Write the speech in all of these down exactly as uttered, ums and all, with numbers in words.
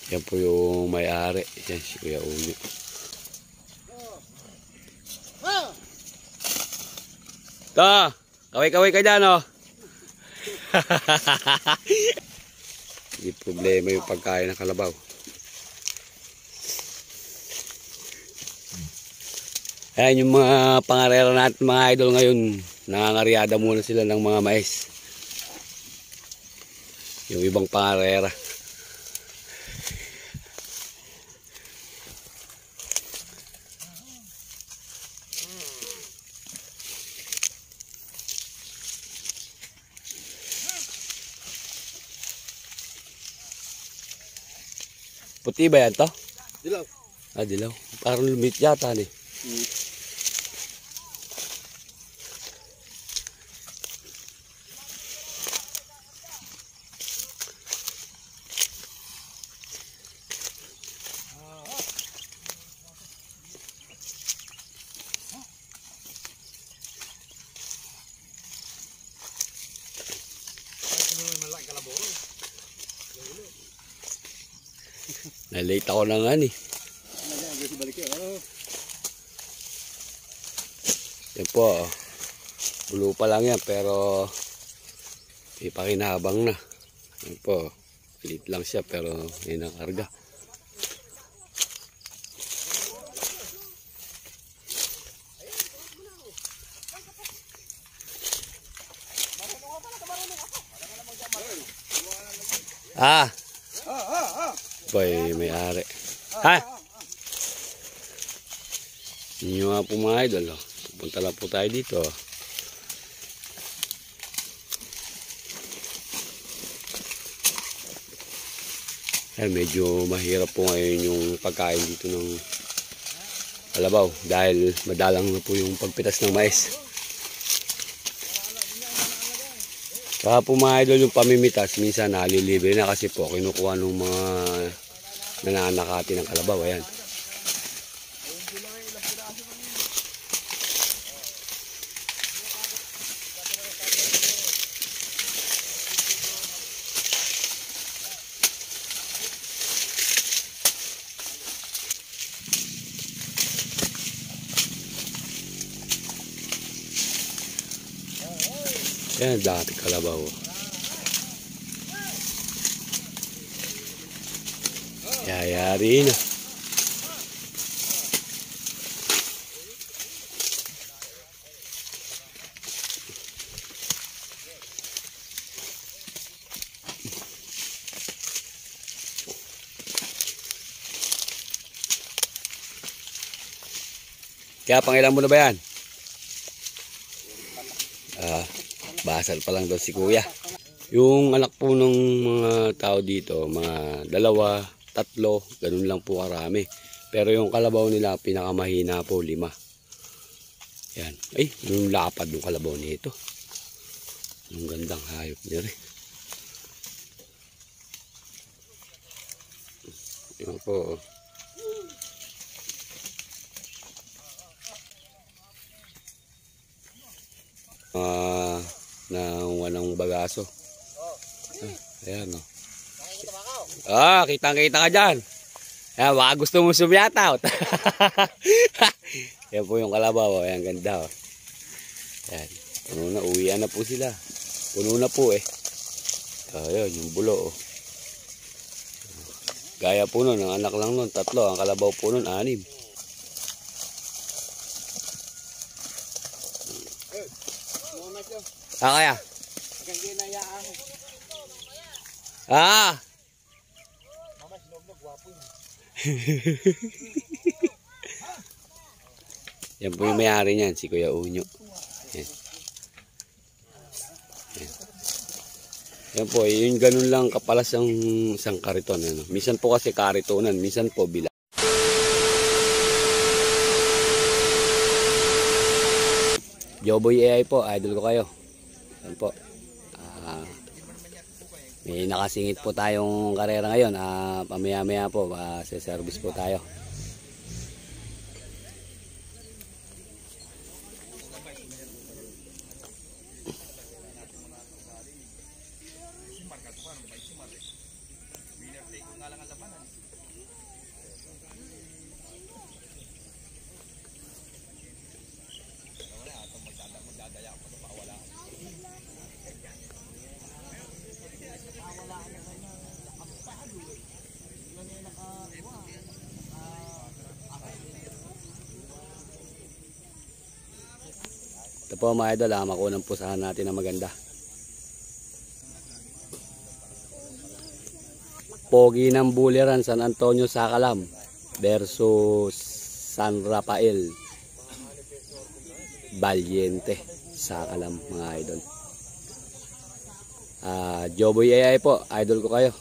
Yan po yung may-ari. Yan si Kuya Unyo. Ito, kaway-kaway ka dyan, oh. Hindi problema yung pagkain ng kalabaw. Ayan yung mga pangarera natin mga idol ngayon. Nangangaryada muna sila ng mga mais. Yung ibang pangarera. Puti ba yan to? Dilaw. Ah, dilaw. Parang lumit yata ni. Hmm. Na-late ako na nga ni. Yan po. Bulo pa lang yan pero ipakinabang na. Yan po. Late lang siya pero may nakarga. Ah! Boy, may-ari. Ha? Hindi nyo nga po mga idol. Oh. Pupunta lang po tayo dito. Ay, medyo mahirap po ngayon yung pagkain dito ng kalabaw. Dahil madalang na po yung pagpitas ng mais. Saka po mga idol yung pamimitas, minsan nalilibre na kasi po kinukuha ng mga nananakati ng kalabaw. Ayan. Ayan, dati kalabaw. Yayari na. Kaya pangilan mo na ba yan? Ah, basal pa lang daw si kuya. Yung anak po ng mga tao dito, mga dalawa, tatlo, ganun lang po karami. Pero yung kalabaw nila, pinakamahina po, lima. Yan. Ay, yung lapad yung kalabaw nito. Yung gandang hayop niya rin. Yan po. Ah, uh, na walang bagaso. Ah, ayan o. Ah, kitang-kita ka dyan. Ayan, baka gusto mo sumyatout. Yan po yung kalabaw. Ayan, ganda o. Ayan. Puno na, uwian na po sila. Puno na po eh. Ayan, yung bulo o. Gaya po nun, ang anak lang nun, tatlo. Ang kalabaw po nun, anim. Ah, kaya? Ah! Yan po yung may-ari niyan, si Kuya Unyo. Yan. Yan. Yan po, yung ganun lang kapalas ang isang kariton. Ano? Minsan po kasi karitonan, minsan po bila. Joboy A I po, idol ko kayo. Yan po. Uh, may nakasingit po tayong karera ngayon. Uh, pamaya-maya po, uh, sa service po tayo. Ito po mga idol, ah, makunang pusahan natin na maganda. Pogi ng Buliran, San Antonio Sakalam versus San Rafael Valiente Sakalam mga idol. Ah, Joboy A I po, idol ko kayo.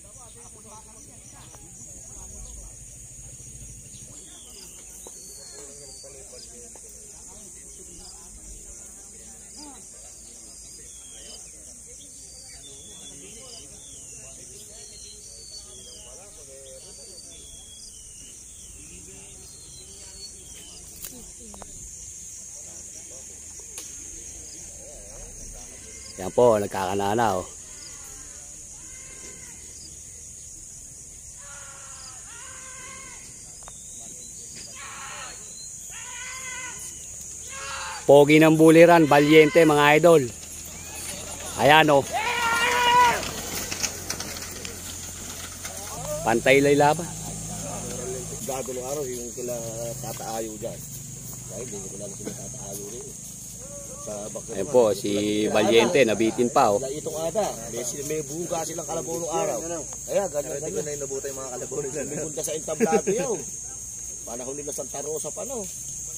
Yan po, nagkakanana oh. Pogi ng Buliran, Valiente mga idol. Ayan oh. Pantay lay laban. Gago ng araw yung kila tataayo dyan. Dahil hindi ko lang sila tataayo rin. Ayan po, si Valiente, nabitin pa oh. Itong ada, may, may buga silang kalabaw ng araw. Kaya ganyan ganyan. Hindi ko na inabuta yung mga kalabaw nila. Pumunta sa entablado yaw. Panahon nila Santa Rosa pa no.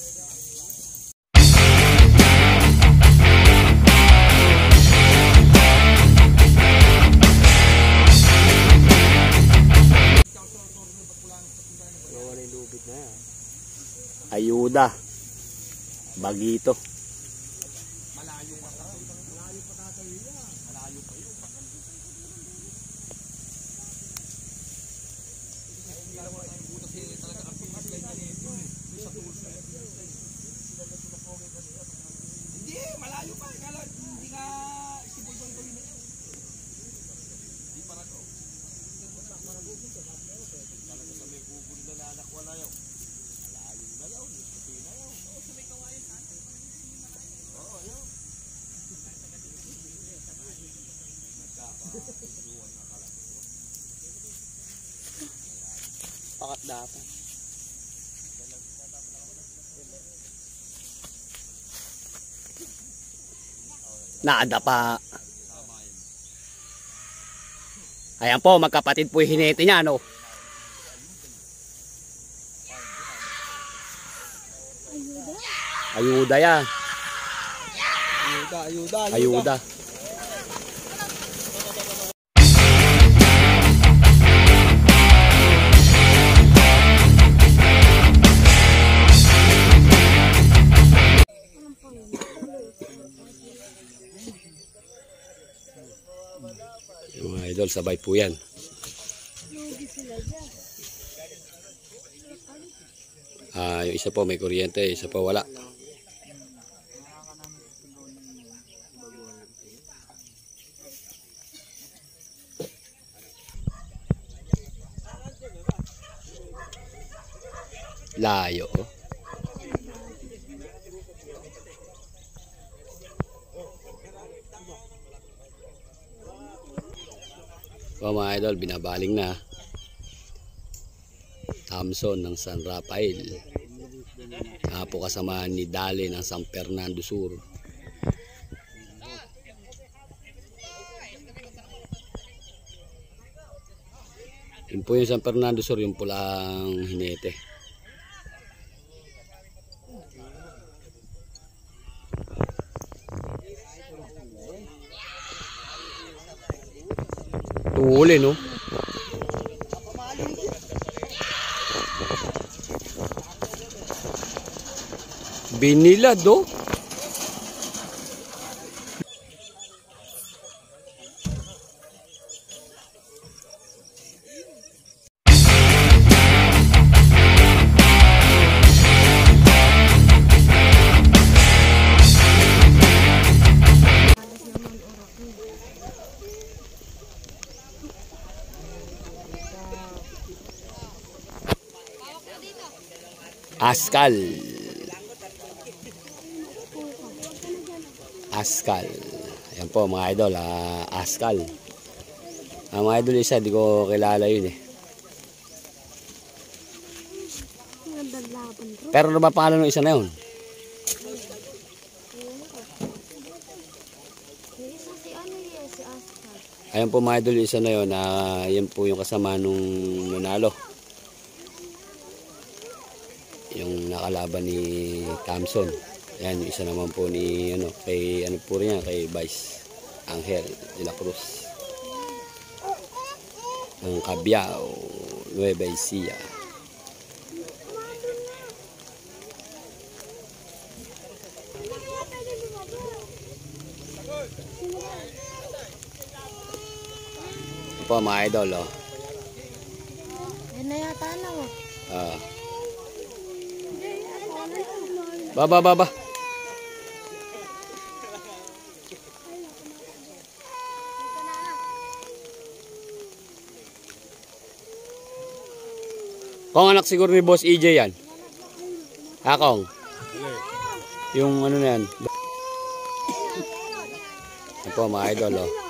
Ayuda, Bagito. Hindi, malayo pa. Kala, hindi nga isipol-pol ko yun. Hindi para ko. Talaga sa may bubul na nanakuha na yun. Malayo na yun. Gusto na yun. Oo, sa may kawayan sa atin. Oo, yun. Nagkaka-iluwan na kala. Pakat dapat. Naadapa. Ayan po, magkapatid po yung hinete niya, no? Ayuda yan. Ayuda, ayuda, Ayuda. Yung mga idol, sabay po yan. Ah, yung isa po may kuryente, isa po wala. Layo oh. So mga idol, binabaling na Thompson ng San Rafael. Kapo kasamahan ni Dale ng San Fernando Sur. Yun po yung San Fernando Sur, yung pulang hinete. Tuhuli no. Binilad do. Askal. Askal. Ayan po mga idol, ah, Askal. Ah, mga idol isa, di ko kilala yun eh. Pero ano ba pangalan ng isa na yun? Ayan po mga idol, isa na yun. Ah, yan po yung kasama nung nanalo. Yung nakalaban ni Thompson. Yan, yung isa naman po ni, ano, kay, ano po rin yan, kay Vice Angel de la Cruz. Ang Cabiao, Nueva Ecija. Ito po mga idol, oh. Yan na yata na, oh. Ah. Baba, baba. Kung anak siguro ni Boss E J yan. Akong. Yung ano na yan. Ito po mga idol, oh.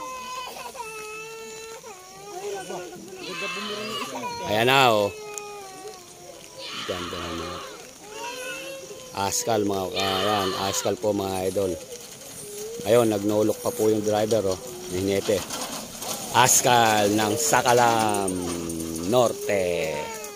Ayan na, oh. Ganda naman. Askal mga kayan, Askal po mga idol. Ayun, nagnolok pa po yung driver, oh, ni Nete. Askal ng Sakalam Norte.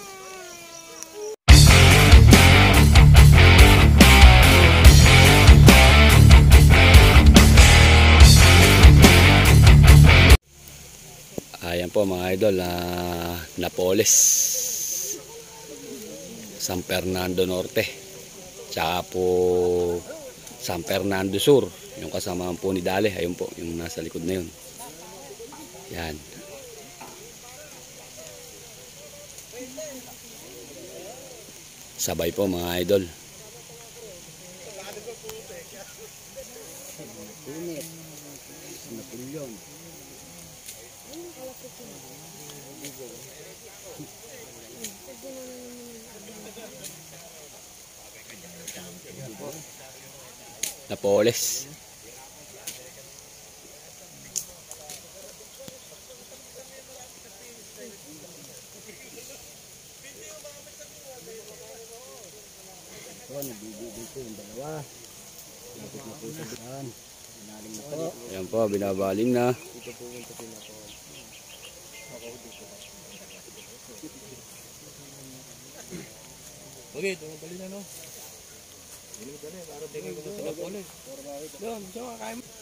Ayan po mga idol, uh, Napoles, San Fernando Norte, tsaka po San Fernando Sur, yung kasama po ni Dale. Ayun po, yung nasa likod na yun. Yan. Sabay po mga idol. Napoles. Ayan po, binabaling na. Okay, tumabali na, no? Hindi ka na, para tingin ko na sila po ulit. Doon, siya makakain mo.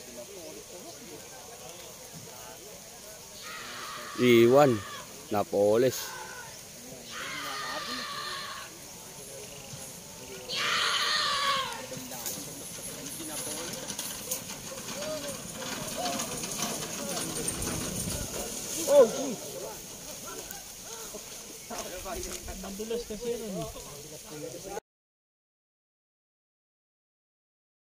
Iwan. Napoles. Oh, madulas kasi yun.